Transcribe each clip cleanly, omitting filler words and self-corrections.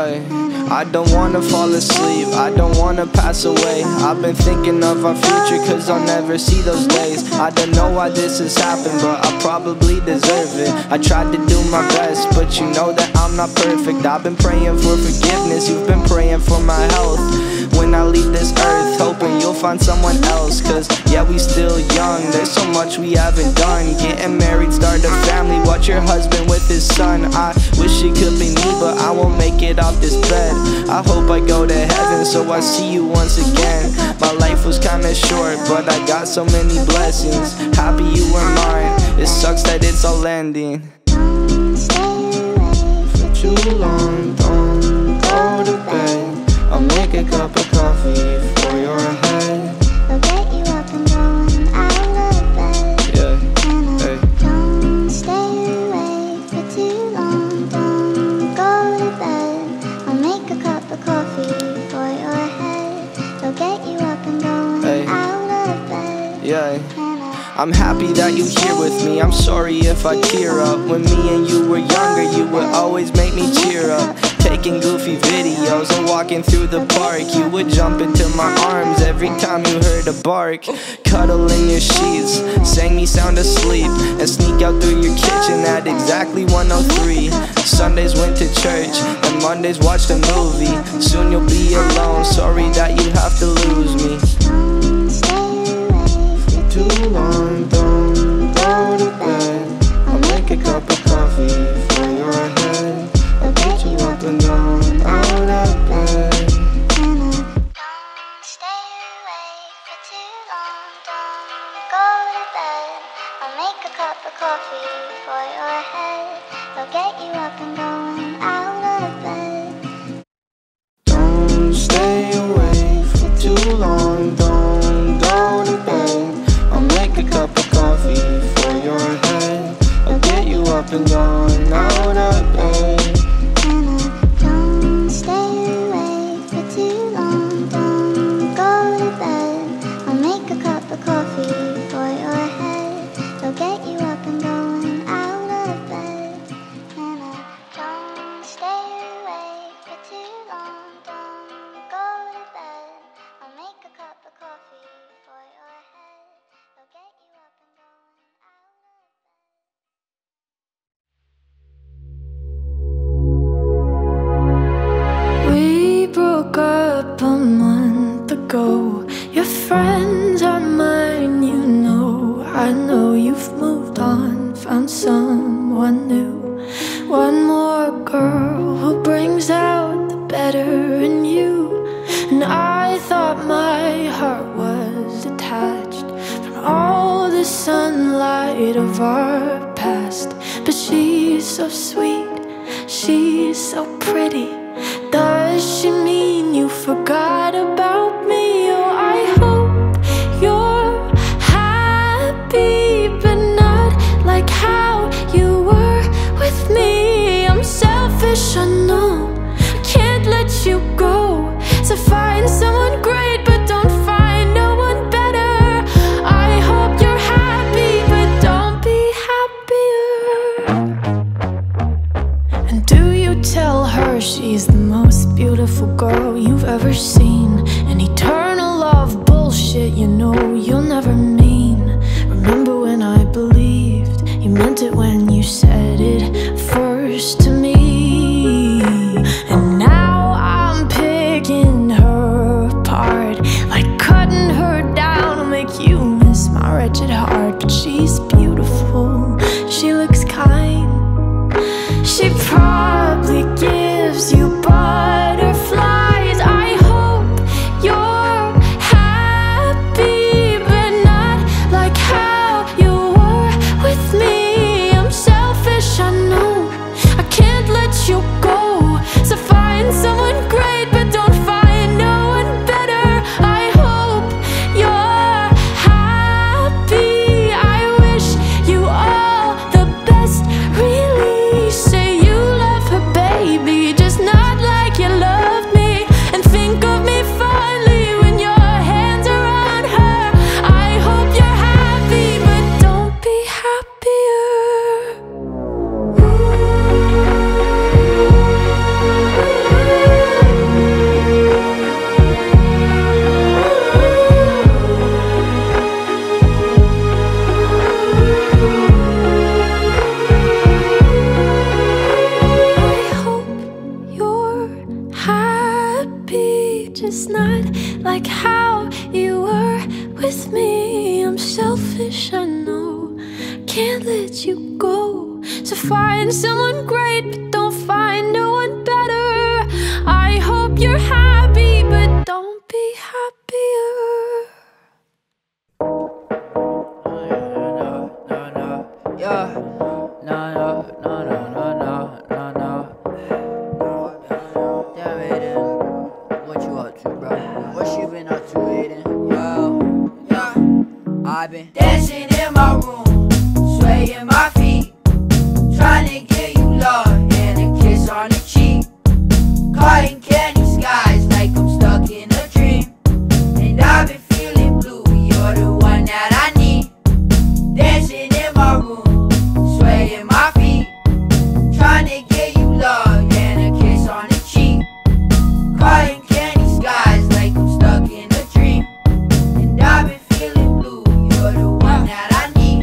Yeah, I don't wanna fall asleep, I don't wanna pass away. I've been thinking of our future, cause I'll never see those days. I don't know why this has happened, but I probably deserve it. I tried to do my best, but you know that I'm not perfect. I've been praying for forgiveness, you've been praying for my health. When I leave this earth, hoping you'll find someone else. Cause yeah, we still young, there's so much we haven't done. Getting married, start a family, watch your husband with his son. I wish it could be me, but I won't make it off this bed. I hope I go to heaven, so I see you once again. My life was kinda short, but I got so many blessings. Happy you were mine, it sucks that it's all ending. For too long, don't go to bed. I'll make a cup of coffee for your head. I'll get you up and going out of bed. Yeah, hey. Don't stay awake for too long. Don't go to bed. I'll make a cup of coffee for your head. I'll get you up and going out of bed. Yeah. I'm happy that you're here with me, I'm sorry if I tear up. When me and you were younger, you would always make me cheer up. Taking goofy videos and walking through the park, you would jump into my arms every time you heard a bark. Cuddle in your sheets, sang me sound asleep, and sneak out through your kitchen at exactly 1:03. Sundays went to church, and Mondays watched a movie. Soon you'll be alone, sorry that you have to lose me. Too long, don't go to bed. I'll make a cup of coffee for your head. I'll get you up and down, out of bed. Don't stay awake for too long. Don't go to bed. I'll make a cup of coffee for your head. I'll get you up and going out of bed. Don't stay awake for too long, don't go to bed. I'll make a cup of coffee for your head. I'll get you up and down, out of bed. Don't stay awake for too long. Don't go to bed. I'll make a cup of coffee for your head. I'll get you up and going out of bed. Don't stay awake for too long. Don't go to bed. I'll make a cup of coffee for your head. I'll get you up and going out of bed. We broke up a month ago. Your friends are mine, you know. I know you've moved on, found someone new. One more girl who brings out the better in you. And I thought my heart was detached from all the sunlight of our past. But she's so sweet, she's so pretty. Does she mean you forgot about me? Oh, I hope you're happy, but not like how you were with me. I'm selfish, I know, can't let you go. So find someone great, but don't find no one better. I hope you're happy, but don't be happier. And do you tell her she's the most beautiful girl you've ever seen? It's not like how you were with me. I'm selfish, I know. Can't let you go. So find someone great, but don't find no one better. I hope you're happy, but don't be happier. Yeah. No. Damn, Aiden. What you up to, bro? What you been up to, Aiden? Yo, yeah. I've been dancing in my room, swaying my feet, trying to get you love and a kiss on the cheek. Cotton candy skies like I'm stuck in a dream. And I've been feeling blue, you're the one that I need. Dancing in my room, swaying my feet, trying to get you love and a kiss on the cheek. Cotton candy skies like I'm stuck in a dream. And I've been feeling blue, you're the one that I need.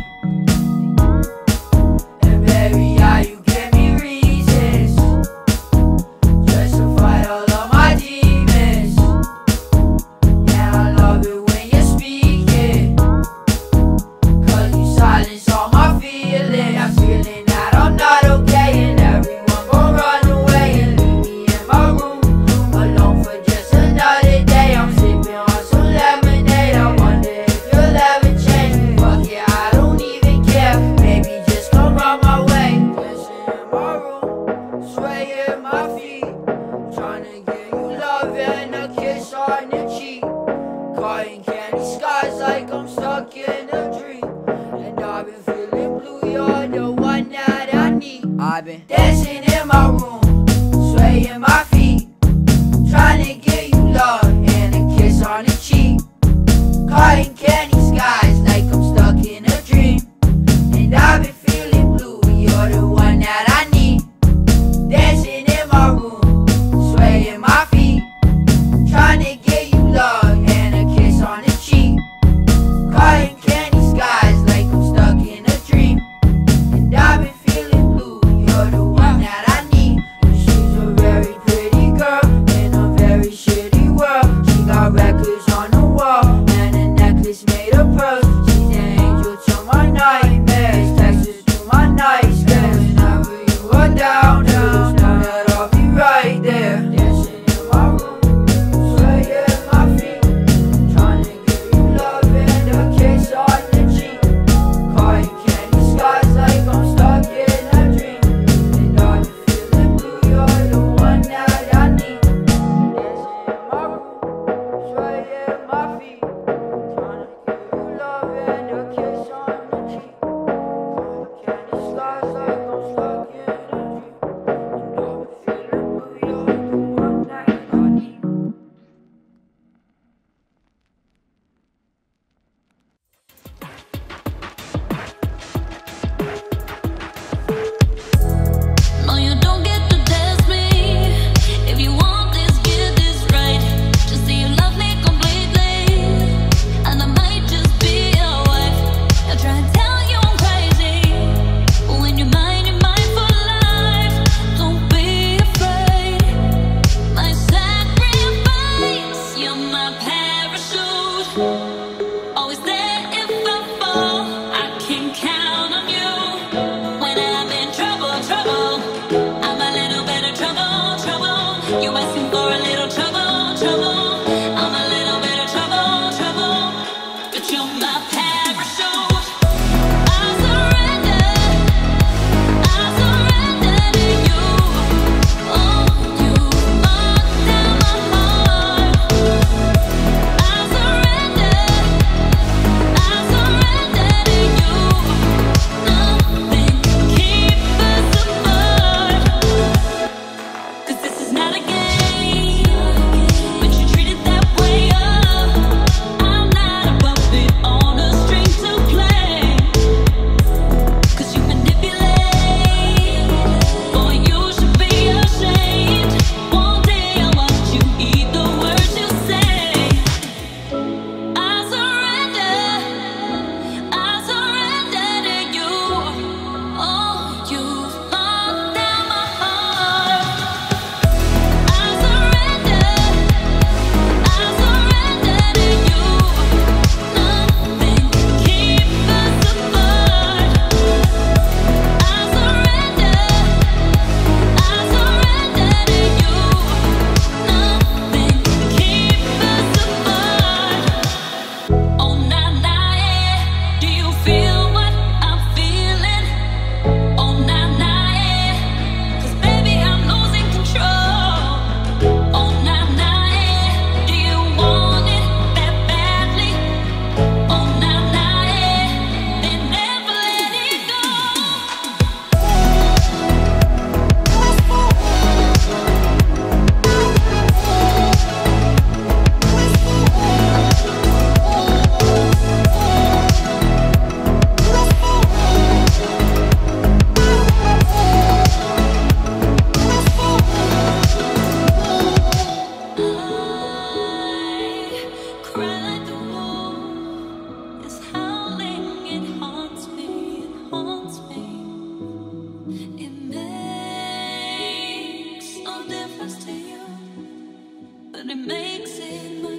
And baby, how you give me reasons, justify all of my demons. Yeah, I love it when you're speaking, cause you silence all my feelings. I'm feeling that I'm not okay, and everyone gon' run away and leave me in my room alone for just another day. I'm sipping on some lemonade. I wonder if you'll ever change. Fuck yeah, I don't even care. Baby, just come round my way. Dancing in my room, swaying my feet, trying to get you love and a kiss on the cheek. Cotton candy skies like I'm stuck in a dream. And I've been feeling blue, you're the one that I need. I've been dancing in my room, swaying my feet, trying to get you love and a kiss on the cheek. Cotton candy skies like I'm stuck in a dream. And I've been feeling blue, you're the one that I need. Dancing in my room, swaying my feet, trying to get you love and a kiss on the cheek. Cotton candy skies like I'm stuck in a dream. And I've been feeling blue, you're the one that I need.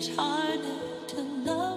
harder to love